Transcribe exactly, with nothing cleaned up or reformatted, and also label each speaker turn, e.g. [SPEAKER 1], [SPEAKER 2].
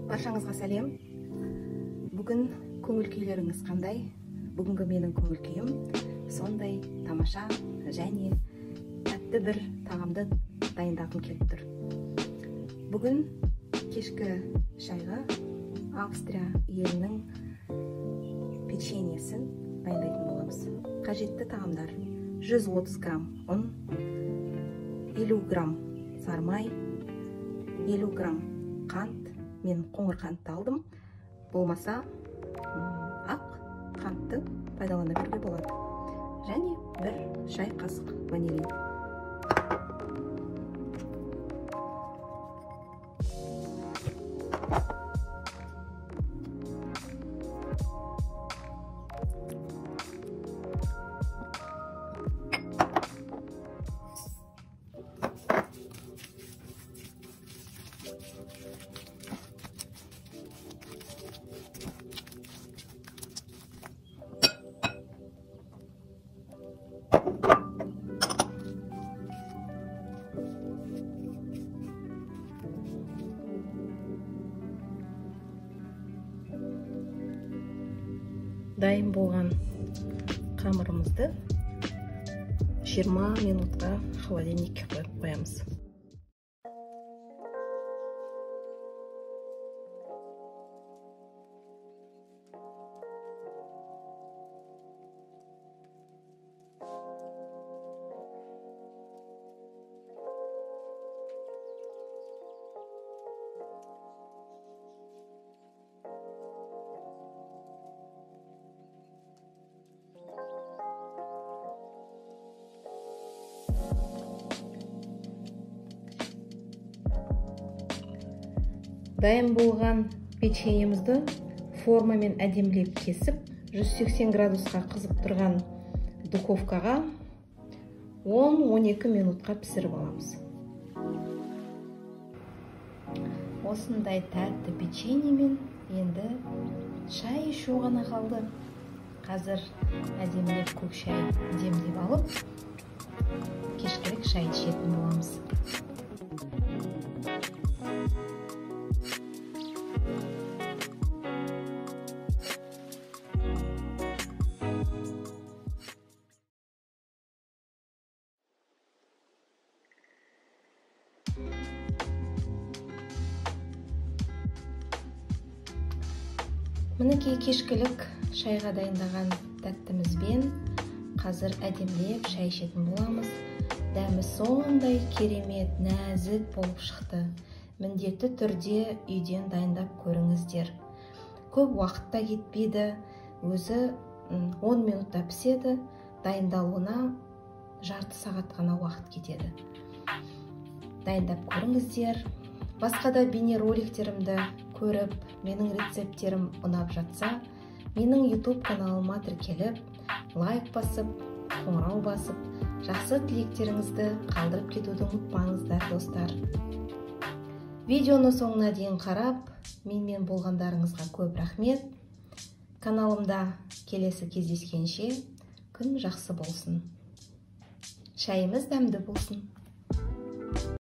[SPEAKER 1] Баршаңызға сәлем. Бүгін көңіл күйлеріңіз қандай? Бүгінгі менің көңіл күйім сондай тамаша және тәтті бір тағамды дайындағым келіп тұр. Бүгін кешкі шайға Австрия елінің печеньесін дайындайтын боламыз. Қажетті тағамдар: жүз отыз грамм ұн, елу грамм сармай, елу грамм қант. Мен қоңыр қантты алдым. Болмаса ақ қантты пайдалана беруге болады. Және бір шай қасық ванилин. Дайын болған қамырымызды жиырма минутқа холодильникке қойып қоямыз. Дайын болған печеньемізді формамен әдемілеп кесіп, жүз сексен градусқа қызып тұрған духовкаға он он екі минутқа пісіріп аламыз. Осындай тәтті печеньемен енді шай ішу ғана қалды. Қазір әдемілеп көк шай демдеп алып, кешкілік шай ішетін боламыз. Мінекей кешкілік шайға дайындаған тәттімізбен қазір әдемілеп шай ішетін боламыз. Дәмі сондай керемет, нәзік болып шықты. Міндетті түрде үйден дайындап көріңіздер. Көп уақытта кетпейді, өзі он минутта піседі, дайындалуына жарты сағат қана уақыт кетеді. Дайындап көріңіздер. Басқа да бейнероликтерімді көріп, менің рецептерім ұнап жатса, менің YouTube каналыма тіркеліп, лайк басып, қоңырау басып, жақсы тілектеріңізді қалдырып кетуді ұмытпаңыздар, достар. Видеоны соңына дейін қарап, менімен болғандарыңызға көп рахмет. Каналымда келесі кездескенше күн жақсы болсын. Шайымыз дәмді болсын.